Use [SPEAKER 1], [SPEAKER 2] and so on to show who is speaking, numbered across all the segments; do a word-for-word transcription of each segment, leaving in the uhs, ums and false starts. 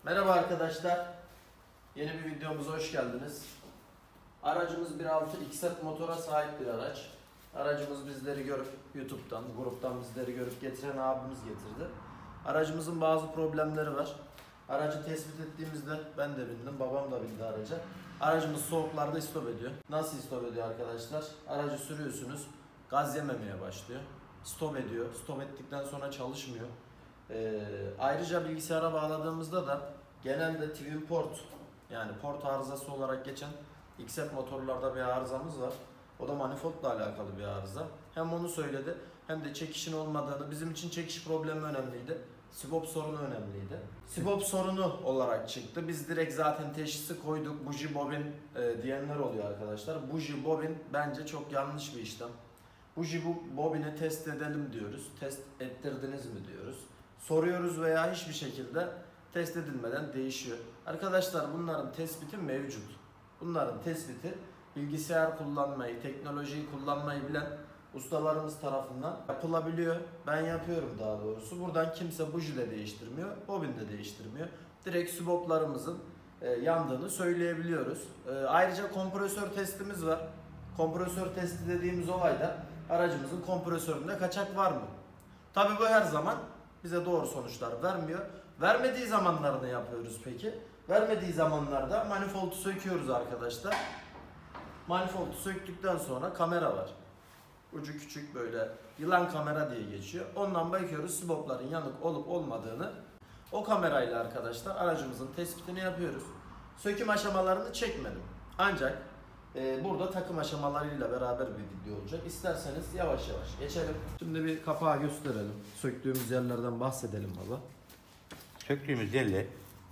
[SPEAKER 1] Merhaba arkadaşlar, yeni bir videomuza hoş geldiniz. Aracımız bir nokta altı X Z motora sahip bir araç. Aracımız bizleri görüp YouTube'dan, gruptan bizleri görüp getiren abimiz getirdi. Aracımızın bazı problemleri var. Aracı tespit ettiğimizde ben de bindim, babam da bindi araca. Aracımız soğuklarda istop ediyor. Nasıl istop ediyor arkadaşlar? Aracı sürüyorsunuz, gaz yememeye başlıyor. Stop ediyor, stop ettikten sonra çalışmıyor. Ee, ayrıca bilgisayara bağladığımızda da genelde twin port, yani port arızası olarak geçen X Z motorlarda bir arızamız var. O da manifoldla alakalı bir arıza. Hem onu söyledi hem de çekişin olmadığını, bizim için çekiş problemi önemliydi. Sibop sorunu önemliydi. Sibop sorunu olarak çıktı. Biz direkt zaten teşhisi koyduk. Buji bobin e, diyenler oluyor arkadaşlar. Buji bobin bence çok yanlış bir işlem. Buji bu bobini test edelim diyoruz. Test ettirdiniz mi diyoruz. Soruyoruz veya hiçbir şekilde test edilmeden değişiyor. Arkadaşlar bunların tespiti mevcut. Bunların tespiti bilgisayar kullanmayı, teknolojiyi kullanmayı bilen ustalarımız tarafından yapılabiliyor. Ben yapıyorum daha doğrusu. Buradan kimse buji de değiştirmiyor, bobin de değiştirmiyor. Direkt siboplarımızın e, yandığını söyleyebiliyoruz. E, ayrıca kompresör testimiz var. Kompresör testi dediğimiz olayda aracımızın kompresöründe kaçak var mı? Tabii bu her zaman bize doğru sonuçlar vermiyor. Vermediği zamanlarda yapıyoruz peki. Vermediği zamanlarda manifoldu söküyoruz arkadaşlar. Manifoldu söktükten sonra kamera var. Ucu küçük böyle yılan kamera diye geçiyor. Ondan bakıyoruz sibopların yanık olup olmadığını. O kamerayla arkadaşlar aracımızın tespitini yapıyoruz. Söküm aşamalarını çekmedim. Ancak e, burada takım aşamalarıyla beraber bir video olacak. İsterseniz yavaş yavaş geçelim. Şimdi bir kapağı gösterelim. Söktüğümüz yerlerden bahsedelim baba.
[SPEAKER 2] Söktüğümüz yerle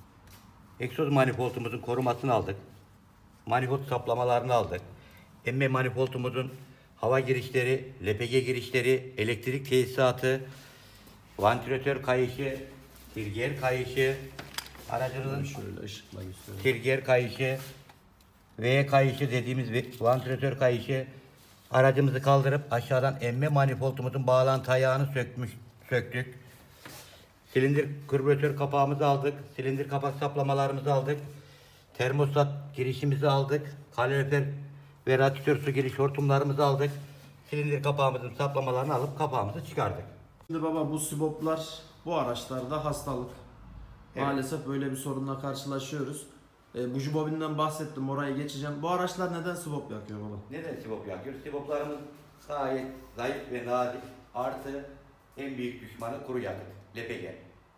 [SPEAKER 2] egzoz manifoldumuzun korumasını aldık. Manifold saplamalarını aldık. Emme manifoldumuzun hava girişleri, L P G girişleri, elektrik tesisatı, vantilatör kayışı, trigger kayışı, aracımızın
[SPEAKER 1] şöyle ışıkla gösterelim.
[SPEAKER 2] Trigger kayışı, V kayışı dediğimiz vantilatör kayışı, aracımızı kaldırıp aşağıdan emme manifoldumuzun bağlantı ayağını sökmüş, söktük. Silindir karbüratör kapağımızı aldık. Silindir kapak saplamalarımızı aldık. Termostat girişimizi aldık. Kalorifer ve radyatör su giriş hortumlarımızı aldık. Silindir kapağımızın saplamalarını alıp kapağımızı çıkardık.
[SPEAKER 1] Şimdi baba bu siboplar bu araçlarda hastalık.
[SPEAKER 2] Evet.
[SPEAKER 1] Maalesef böyle bir sorunla karşılaşıyoruz. E, buji bobinden bahsettim, oraya geçeceğim. Bu araçlar neden sibop yakıyor baba?
[SPEAKER 2] Neden sibop yakıyoruz? Siboplarımız gayet zayıf ve nazik. Artı en büyük düşmanı kuru yakıt. L P G.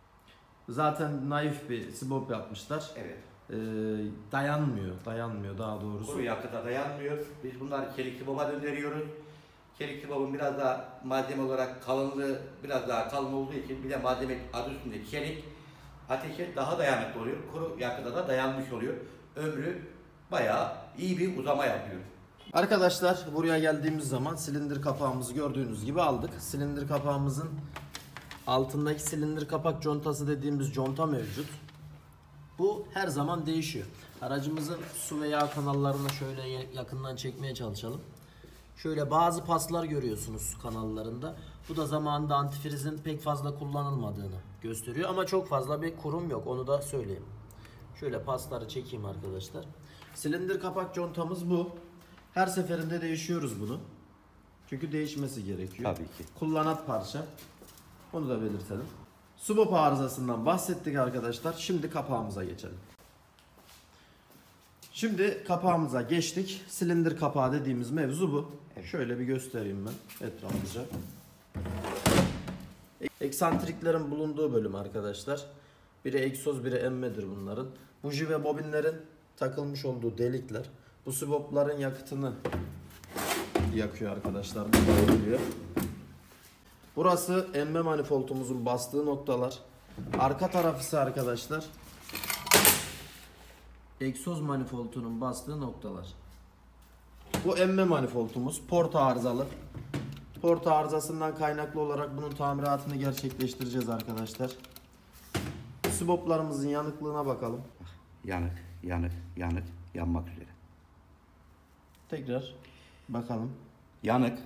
[SPEAKER 1] Zaten naif bir sibop yapmışlar.
[SPEAKER 2] Evet.
[SPEAKER 1] E, dayanmıyor, dayanmıyor daha doğrusu.
[SPEAKER 2] Kuru yakıta dayanmıyor. Biz bunları çelik siboba döndürüyoruz. Çelik sibobun biraz daha malzeme olarak kalınlığı biraz daha kalın olduğu için, bir de malzeme adı üstünde çelik, ateşe daha dayanıklı oluyor. Kuru yakıta da dayanmış oluyor. Ömrü bayağı iyi bir uzama yapıyor.
[SPEAKER 1] Arkadaşlar buraya geldiğimiz zaman silindir kapağımızı gördüğünüz gibi aldık. Silindir kapağımızın altındaki silindir kapak contası dediğimiz conta mevcut. Bu her zaman değişiyor. Aracımızın su ve yağ kanallarını şöyle yakından çekmeye çalışalım. Şöyle bazı paslar görüyorsunuz kanallarında. Bu da zamanında antifrizin pek fazla kullanılmadığını gösteriyor. Ama çok fazla bir kurum yok, onu da söyleyeyim. Şöyle pasları çekeyim arkadaşlar. Silindir kapak contamız bu. Her seferinde değişiyoruz bunu. Çünkü değişmesi gerekiyor.
[SPEAKER 2] Tabii ki.
[SPEAKER 1] Kullanat parça. Onu da belirtelim. Sibop arızasından bahsettik arkadaşlar. Şimdi kapağımıza geçelim. Şimdi kapağımıza geçtik. Silindir kapağı dediğimiz mevzu bu.
[SPEAKER 2] Evet.
[SPEAKER 1] Şöyle bir göstereyim ben etraflıca. Eksantriklerin bulunduğu bölüm arkadaşlar. Biri egzoz, biri emmedir bunların. Buji ve bobinlerin takılmış olduğu delikler. Bu sibopların yakıtını yakıyor arkadaşlar. Bu oluyor. Burası emme manifoldumuzun bastığı noktalar. Arka tarafı ise arkadaşlar egzoz manifoldunun bastığı noktalar. Bu emme manifoldumuz porta arızalı. Porta arızasından kaynaklı olarak bunun tamiratını gerçekleştireceğiz arkadaşlar. Siboplarımızın yanıklığına bakalım.
[SPEAKER 2] Yanık, yanık, yanık, yanmak üzere.
[SPEAKER 1] Tekrar bakalım.
[SPEAKER 2] Yanık,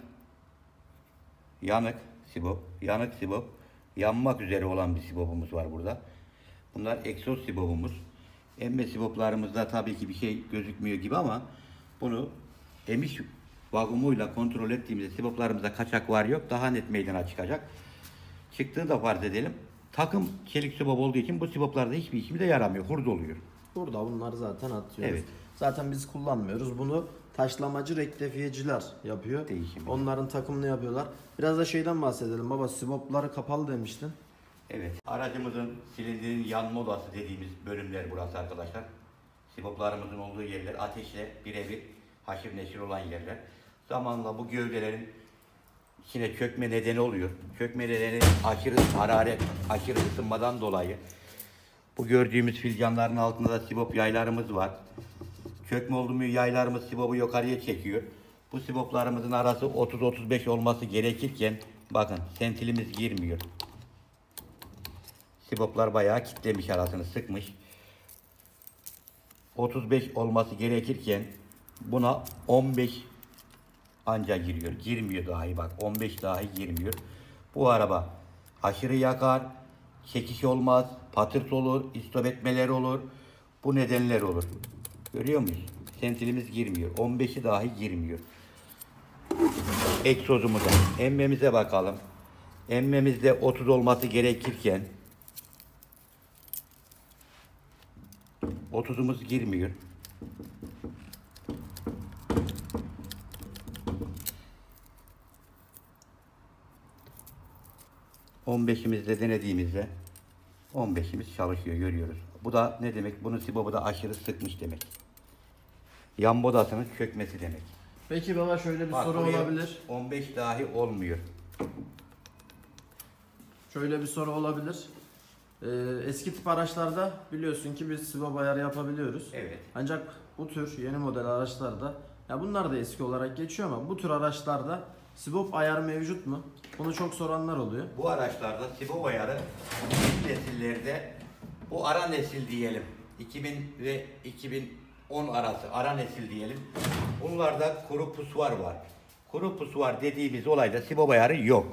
[SPEAKER 2] yanık sibop, yanık sibop, yanmak üzere olan bir sibopumuz var burada. Bunlar egzoz sibopumuz. Emme siboplarımızda tabii ki bir şey gözükmüyor gibi ama bunu emiş vakumuyla kontrol ettiğimizde siboplarımızda kaçak var yok daha net meydana çıkacak. Çıktığı da farz edelim. Takım çelik sibop olduğu için bu siboplarda hiçbir işimize yaramıyor. Hurda oluyor.
[SPEAKER 1] Burada bunlar zaten atıyoruz.
[SPEAKER 2] Evet.
[SPEAKER 1] Zaten biz kullanmıyoruz. Bunu taşlamacı rektifiyeciler yapıyor.
[SPEAKER 2] Değişim.
[SPEAKER 1] Onların takımını yapıyorlar. Biraz da şeyden bahsedelim baba. Sibopları kapalı demiştin.
[SPEAKER 2] Evet. Aracımızın silindirin yanma odası dediğimiz bölümler burası arkadaşlar. Siboplarımızın olduğu yerler ateşle birebir haşır neşir olan yerler. Zamanla bu gövdelerin içine çökme nedeni oluyor. Çökme nedeni aşırı hararet, aşırı ısınmadan dolayı. Bu gördüğümüz filcanların altında da sibop yaylarımız var. Çökme oldu mu yaylarımız sibopu yukarıya çekiyor. Bu siboplarımızın arası otuz otuz beş olması gerekirken bakın sentilimiz girmiyor. Siboplar bayağı kitlemiş, arasını sıkmış. otuz beş olması gerekirken buna on beş anca giriyor. Girmiyor dahi bak. on beş dahi girmiyor. Bu araba aşırı yakar. Çekiş olmaz. Patırt olur. İstop etmeler olur. Bu nedenler olur. Görüyor muyuz? Sentilimiz girmiyor. on beşi dahi girmiyor. Egzozumuza, emmemize bakalım. Emmemizde otuz olması gerekirken otuzumuz girmiyor. on beşimizde denediğimizde on beşimiz çalışıyor, görüyoruz. Bu da ne demek? Bunun sibobu da aşırı sıkmış demek. Yan bodasının çökmesi demek.
[SPEAKER 1] Peki baba şöyle bir
[SPEAKER 2] Bak,
[SPEAKER 1] soru
[SPEAKER 2] buraya
[SPEAKER 1] olabilir.
[SPEAKER 2] on beş dahi olmuyor.
[SPEAKER 1] Şöyle bir soru olabilir. Ee, eski tip araçlarda biliyorsun ki biz sibop ayarı yapabiliyoruz.
[SPEAKER 2] Evet.
[SPEAKER 1] Ancak bu tür yeni model araçlarda, ya bunlar da eski olarak geçiyor ama bu tür araçlarda sibop ayarı mevcut mu? Bunu çok soranlar oluyor.
[SPEAKER 2] Bu araçlarda sibop ayarı ilk nesillerde bu ara nesil diyelim. iki bin ve iki bin on arası ara nesil diyelim. Bunlarda kuru pusvar var. Kuru pusvar dediğimiz olayda sibop ayarı yok.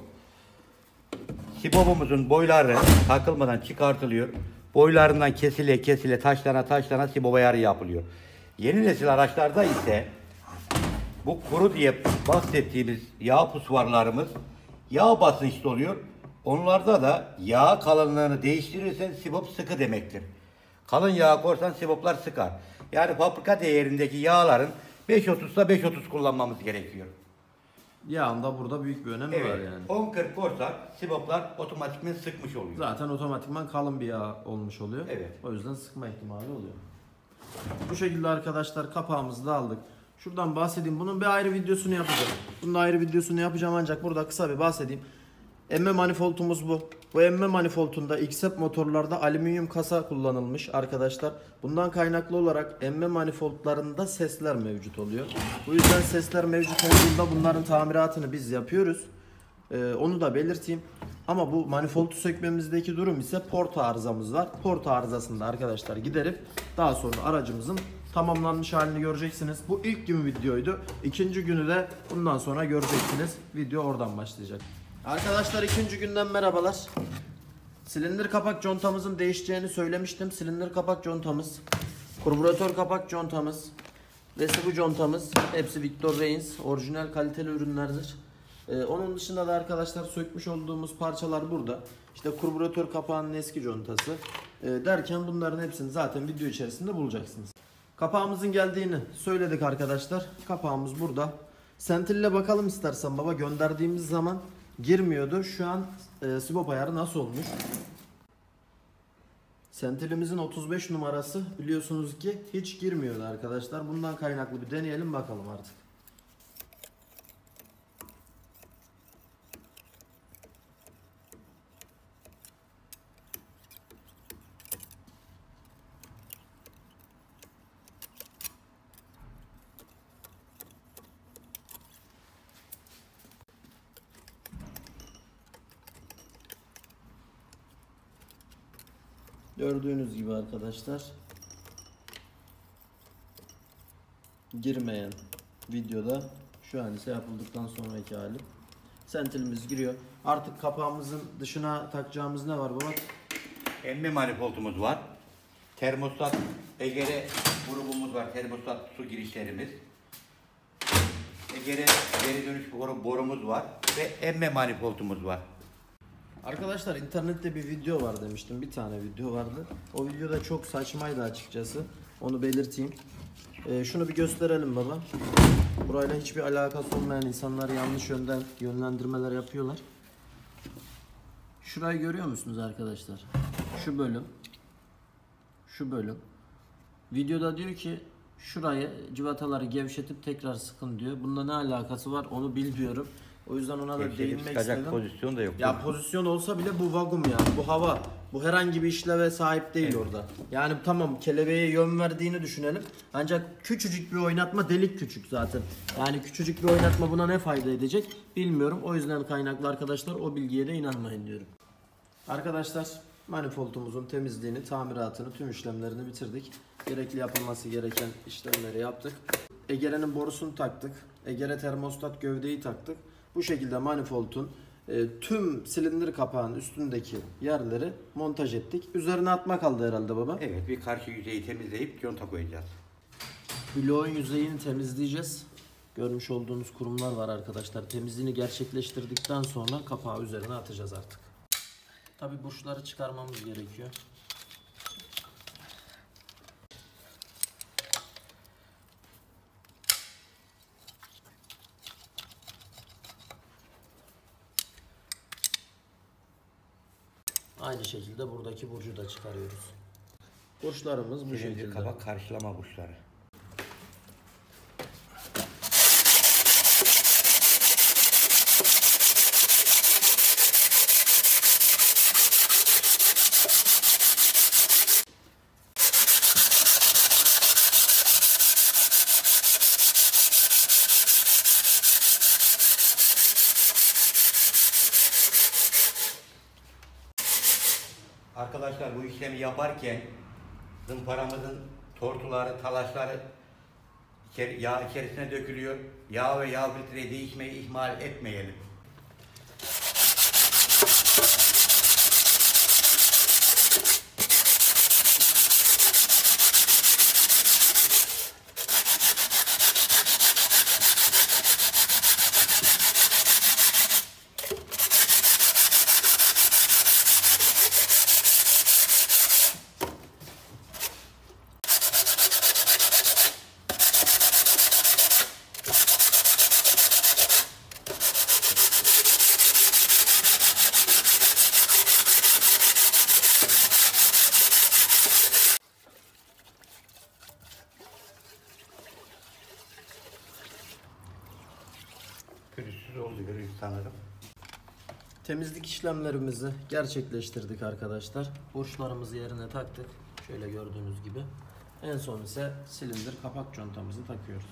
[SPEAKER 2] Sibopumuzun boyları takılmadan çıkartılıyor. Boylarından kesile kesile taşlana taşlana sibop ayarı yapılıyor. Yeni nesil araçlarda ise bu kuru diye bahsettiğimiz yağ pusvarlarımız yağ basınçlı oluyor. Onlarda da yağ kalınlığını değiştirirsen sibop sıkı demektir. Kalın yağ korsan siboplar sıkar. Yani fabrika değerindeki yağların beş otuzsa beş otuz kullanmamız gerekiyor.
[SPEAKER 1] Yağında burada büyük bir önemi var
[SPEAKER 2] Evet.
[SPEAKER 1] yani.
[SPEAKER 2] on kırk korsak siboplar otomatikman sıkmış oluyor.
[SPEAKER 1] Zaten otomatikman kalın bir yağ olmuş oluyor.
[SPEAKER 2] Evet.
[SPEAKER 1] O yüzden sıkma ihtimali oluyor. Bu şekilde arkadaşlar kapağımızı da aldık. Şuradan bahsedeyim. Bunun bir ayrı videosunu yapacağım. Bunun ayrı videosunu yapacağım ancak burada kısa bir bahsedeyim. Emme manifoldumuz bu. Bu emme manifoldunda X E P motorlarda alüminyum kasa kullanılmış arkadaşlar. Bundan kaynaklı olarak emme manifoldlarında sesler mevcut oluyor. Bu yüzden sesler mevcut olduğunda bunların tamiratını biz yapıyoruz. Ee, onu da belirteyim. Ama bu manifoldu sökmemizdeki durum ise port arızamız var. Port arızasını da arkadaşlar giderip daha sonra aracımızın tamamlanmış halini göreceksiniz. Bu ilk gün videoydu. İkinci günü de bundan sonra göreceksiniz. Video oradan başlayacak. Arkadaşlar ikinci günden merhabalar. Silindir kapak contamızın değişeceğini söylemiştim. Silindir kapak contamız, karbüratör kapak contamız ve sıvı contamız hepsi Victor Reigns orijinal kaliteli ürünlerdir. Ee, onun dışında da arkadaşlar sökmüş olduğumuz parçalar burada. İşte karbüratör kapağının eski contası ee, derken bunların hepsini zaten video içerisinde bulacaksınız. Kapağımızın geldiğini söyledik arkadaşlar. Kapağımız burada. Sentille bakalım istersen baba, gönderdiğimiz zaman girmiyordu. Şu an e, sibop ayarı nasıl olmuş? Sentilimizin otuz beş numarası biliyorsunuz ki hiç girmiyordu arkadaşlar. Bundan kaynaklı bir deneyelim bakalım artık. Gördüğünüz gibi arkadaşlar girmeyen videoda şu an ise yapıldıktan sonraki hali. Sentilimiz giriyor. Artık kapağımızın dışına takacağımız ne var baba?
[SPEAKER 2] emme manifoldumuz var. Termostat Egere grubumuz var. Termostat su girişlerimiz. Egere geri dönüş boru, borumuz var ve emme manifoldumuz var.
[SPEAKER 1] Arkadaşlar internette bir video var demiştim. Bir tane video vardı. O videoda çok saçmaydı açıkçası. Onu belirteyim. Ee, şunu bir gösterelim baba. Burayla hiçbir alakası olmayan insanlar yanlış yönden yönlendirmeler yapıyorlar. Şurayı görüyor musunuz arkadaşlar? Şu bölüm. Şu bölüm. Videoda diyor ki şurayı civataları gevşetip tekrar sıkın diyor. Bunda ne alakası var onu bilmiyorum. O yüzden ona da değinmek
[SPEAKER 2] Sıkacak
[SPEAKER 1] istedim.
[SPEAKER 2] pozisyon da yok.
[SPEAKER 1] Ya pozisyon olsa bile bu vakum yani. Bu hava. Bu herhangi bir işleve sahip değil
[SPEAKER 2] Evet.
[SPEAKER 1] orada. Yani tamam kelebeğe yön verdiğini düşünelim. Ancak küçücük bir oynatma, delik küçük zaten. Yani küçücük bir oynatma buna ne fayda edecek bilmiyorum. O yüzden kaynaklı arkadaşlar o bilgiye de inanmayın diyorum. Arkadaşlar manifoldumuzun temizliğini, tamiratını, tüm işlemlerini bitirdik. Gerekli yapılması gereken işlemleri yaptık. Egere'nin borusunu taktık. Egere termostat gövdeyi taktık. Bu şekilde manifoldun e, tüm silindir kapağının üstündeki yerleri montaj ettik. Üzerine atma kaldı herhalde baba.
[SPEAKER 2] Evet, bir karşı yüzeyi temizleyip conta koyacağız.
[SPEAKER 1] Bloğun yüzeyini temizleyeceğiz. Görmüş olduğunuz kurumlar var arkadaşlar. Temizliğini gerçekleştirdikten sonra kapağı üzerine atacağız artık. Tabi burçları çıkarmamız gerekiyor. Aynı şekilde buradaki burcu da çıkarıyoruz. Burçlarımız bu şekilde.
[SPEAKER 2] Kapak karşılama burçları. Arkadaşlar bu işlemi yaparken zımparamızın tortuları, talaşları içeri, yağ içerisine dökülüyor. Yağ ve yağ filtreyi değişmeyi ihmal etmeyelim. Pürüzsüz oluyor sanırım.
[SPEAKER 1] Temizlik işlemlerimizi gerçekleştirdik arkadaşlar. Burçlarımızı yerine taktık. Şöyle gördüğünüz gibi. En son ise silindir kapak contamızı takıyoruz.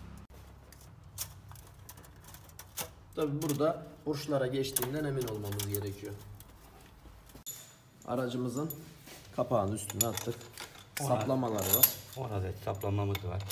[SPEAKER 1] Tabi burada burçlara geçtiğinden emin olmamız gerekiyor. Aracımızın kapağının üstüne attık.
[SPEAKER 2] Ona,
[SPEAKER 1] Saplamaları var.
[SPEAKER 2] on adet saplamamız var.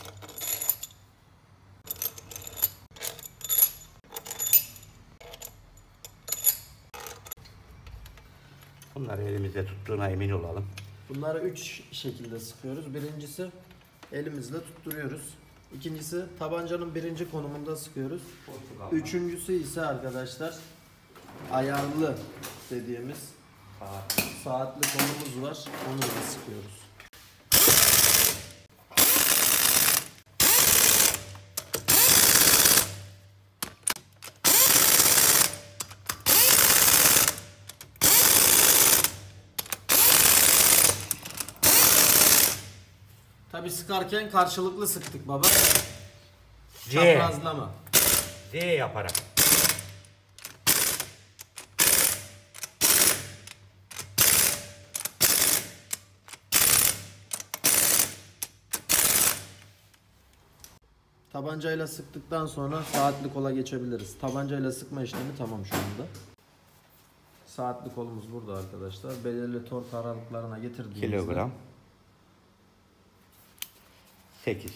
[SPEAKER 2] Bunları elimizde tuttuğuna emin olalım.
[SPEAKER 1] Bunları üç şekilde sıkıyoruz. Birincisi elimizle tutturuyoruz. İkincisi tabancanın birinci konumunda sıkıyoruz. Üçüncüsü ise arkadaşlar ayarlı dediğimiz
[SPEAKER 2] Saat.
[SPEAKER 1] saatli konumuz var. Onu da sıkıyoruz. Tabi sıkarken karşılıklı sıktık baba.
[SPEAKER 2] Z.
[SPEAKER 1] Çaprazlama.
[SPEAKER 2] Z yaparak.
[SPEAKER 1] Tabancayla sıktıktan sonra saatli kola geçebiliriz. Tabancayla sıkma işlemi tamam şu anda. Saatli kolumuz burada arkadaşlar. Belirli tork aralıklarına getirdiğimizde
[SPEAKER 2] Kilogram. sekiz.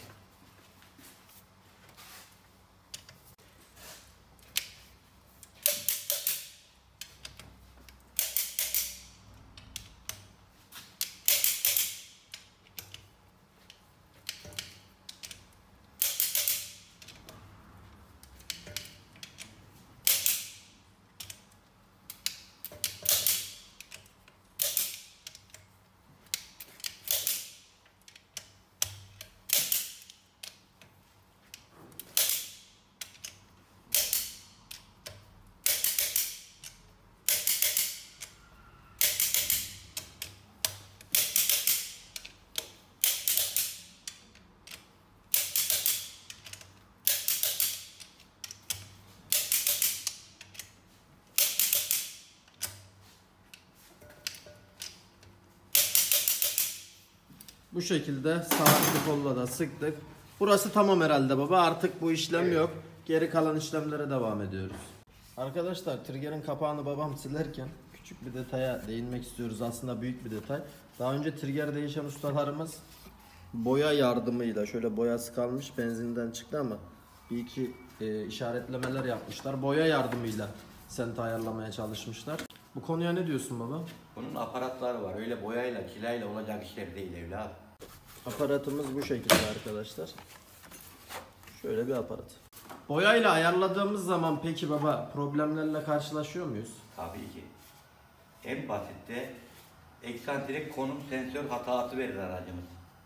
[SPEAKER 1] Bu şekilde saatli kolla da sıktık. Burası tamam herhalde baba. Artık bu işlem
[SPEAKER 2] Evet.
[SPEAKER 1] yok. Geri kalan işlemlere devam ediyoruz. Arkadaşlar trigger'ın kapağını babam silerken küçük bir detaya değinmek istiyoruz. Aslında büyük bir detay. Daha önce trigger değişen ustalarımız boya yardımıyla, şöyle boyası kalmış benzinden çıktı ama bir iki e, işaretlemeler yapmışlar. Boya yardımıyla senti ayarlamaya çalışmışlar. Bu konuya ne diyorsun baba?
[SPEAKER 2] Bunun aparatları var. Öyle boyayla, kilayla olacak işler değil evladım.
[SPEAKER 1] Aparatımız bu şekilde arkadaşlar. Şöyle bir aparat. Boyayla ayarladığımız zaman peki baba problemlerle karşılaşıyor muyuz?
[SPEAKER 2] Tabii ki. En basitte eksantrik konum sensör hatası verir aracımız.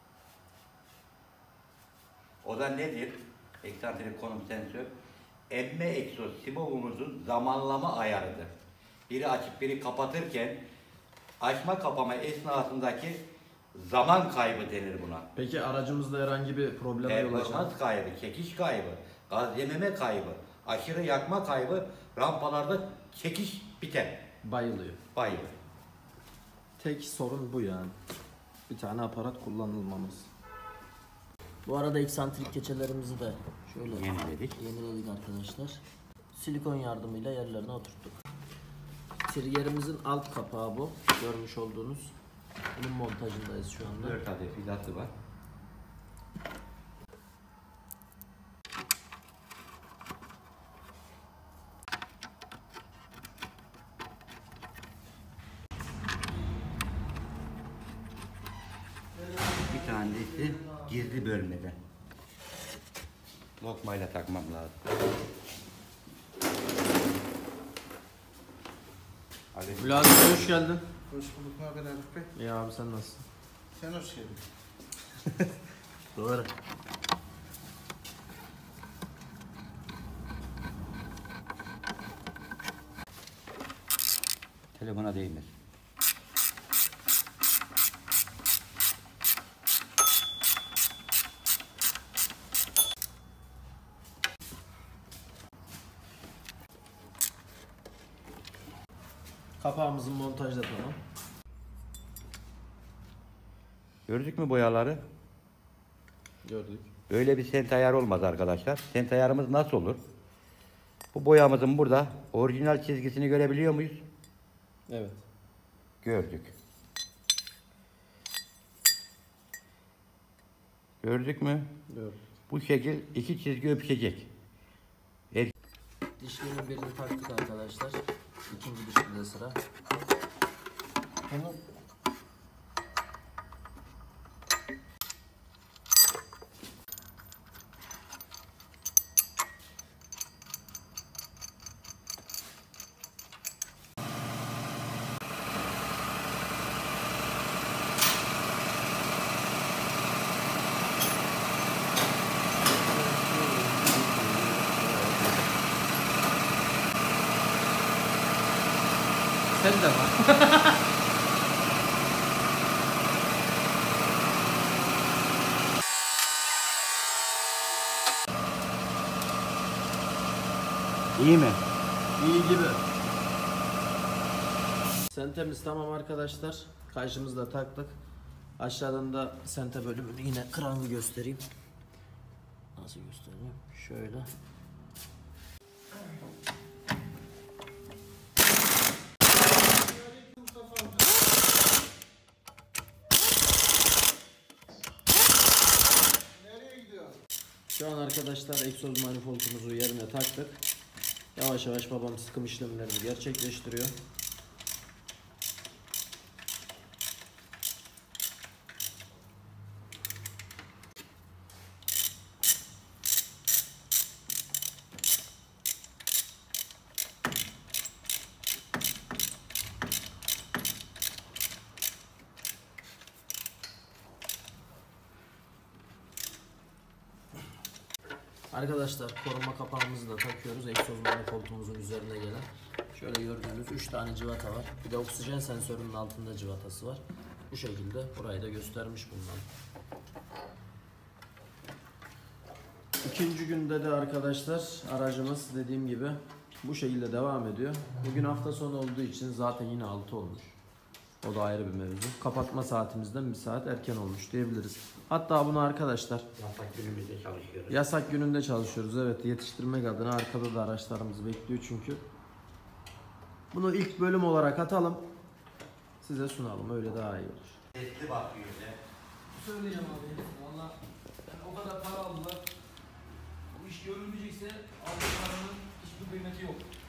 [SPEAKER 2] O da nedir? Eksantrik konum sensör. Emme egzoz sibobumuzun zamanlama ayarıdır. Biri açıp biri kapatırken açma kapama esnasındaki zaman kaybı denir buna.
[SPEAKER 1] Peki aracımızda herhangi bir problem yol açar?
[SPEAKER 2] Performans kaybı, çekiş kaybı, gaz yememe kaybı, aşırı yakma kaybı, rampalarda çekiş biter.
[SPEAKER 1] Bayılıyor.
[SPEAKER 2] Bayılır.
[SPEAKER 1] Tek sorun bu yani. Bir tane aparat kullanılmamız. Bu arada eksantrik keçelerimizi de şöyle
[SPEAKER 2] Yeniledik.
[SPEAKER 1] yeniledik arkadaşlar. Silikon yardımıyla yerlerine oturttuk. Triggerimizin alt kapağı bu. Görmüş olduğunuz. Bunun montajındayız şu anda.
[SPEAKER 2] dört adet vidası var. Bir tanesi gizli bölmede. Lokmayla takmam lazım. Hadi.
[SPEAKER 1] Bülent Bey hoş geldin.
[SPEAKER 3] Hoş bulduk, ne haber Arif Bey?
[SPEAKER 1] İyi abi sen nasılsın?
[SPEAKER 3] Sen hoş geldin.
[SPEAKER 1] Doğru.
[SPEAKER 2] Telefona değmez.
[SPEAKER 1] Kapağımızın montajı da tamam.
[SPEAKER 2] Gördük mü boyaları?
[SPEAKER 1] Gördük.
[SPEAKER 2] Böyle bir sent ayar olmaz arkadaşlar. Sent ayarımız nasıl olur? Bu boyamızın burada orijinal çizgisini görebiliyor muyuz?
[SPEAKER 1] Evet.
[SPEAKER 2] Gördük. Gördük mü?
[SPEAKER 1] Gördük.
[SPEAKER 2] Bu şekil iki çizgi öpüşecek. Er-
[SPEAKER 1] Dişlinin birini taktık arkadaşlar. İkinci dişli de sıra.
[SPEAKER 3] Bunu
[SPEAKER 1] Sen de var.
[SPEAKER 2] İyi mi?
[SPEAKER 1] İyi gibi. Sentemiz tamam arkadaşlar. Karşımızda taktık. Aşağıdan da sente bölümünü yine kranı göstereyim. Nasıl göstereyim? Şöyle.
[SPEAKER 3] nereye gidiyorsun?
[SPEAKER 1] Şu an arkadaşlar egzoz manifoldumuzu yerine taktık. Yavaş yavaş babam sıkım işlemlerini gerçekleştiriyor. Arkadaşlar koruma kapağımızı da takıyoruz. Egzoz manifoldumuzun üzerine gelen. Şöyle gördüğünüz üç tane civata var. Bir de oksijen sensörünün altında civatası var. Bu şekilde burayı da göstermiş bundan. İkinci günde de arkadaşlar aracımız dediğim gibi bu şekilde devam ediyor. Bugün hafta sonu olduğu için zaten yine altı olmuş. O da ayrı bir mevzu. Kapatma saatimizden bir saat erken olmuş diyebiliriz. Hatta bunu arkadaşlar
[SPEAKER 2] Yasak günümüzde çalışıyoruz.
[SPEAKER 1] yasak gününde çalışıyoruz. Evet, yetiştirmek adına arkada da araçlarımız bekliyor çünkü. Bunu ilk bölüm olarak atalım. Size sunalım. Öyle daha iyi olur.
[SPEAKER 2] Sesli bakıyor ya.
[SPEAKER 4] Söyleyeceğim abi. Valla yani o kadar para aldılar. Bu iş görülmeyecekse aldığı paranın hiçbir kıymeti yok.